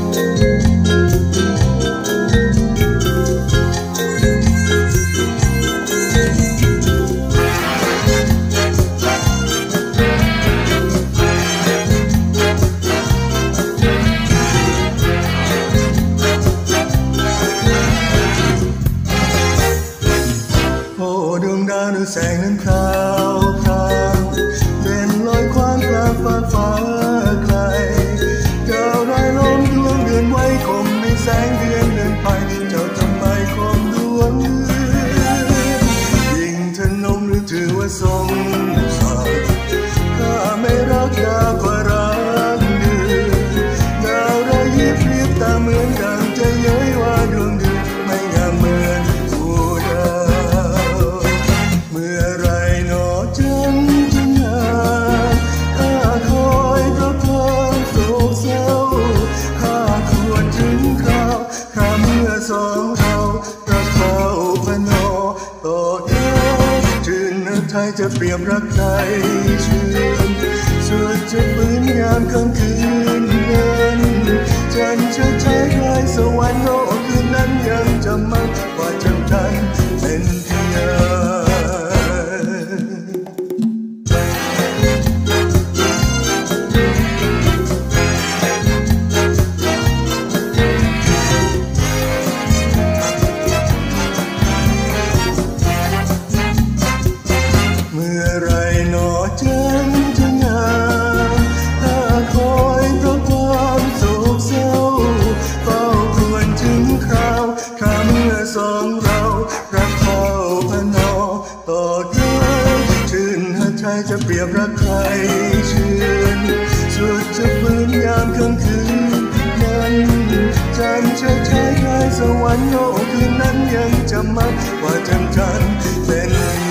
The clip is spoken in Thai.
แสงนั้นพราวพรางเด่นลอยคว้างกลางฟ้าฟ้าไกลเจ้ารายล้อมดวงเดือนไว้คมในแสงเดือนเดินไปเจ้าทำไมคมดวงเดือนยิ่งทนมหรือถือว่าทรงศักดิ์ข้าไม่รักดาวก็รักเดือนดาวระยิบเรียบตาเหมือนดังจะเย้ยว่าดวงเดือนไม่งามเหมือนสองเรารักเขาพนอต่อเดินชื่นนึกไทยจะเปรียบรักใครชื่นสุดจะฟื้นยามค่ำคืนเดินจันทร์จะใช้ใครสวรรค์โลกคืนนั้นยังจำมั่นว่าจำกันเป็นพยานสองเรารักเขาพนอต่อเดินชื่นหาใจจะเปรียบรักใครชื่นสุดจะฟื้นยามค่ำคืนนั้นจันทร์จะใช้ใครสวรรค์โลกคืนนั้นยังจำมั่นว่าจันทร์เป็น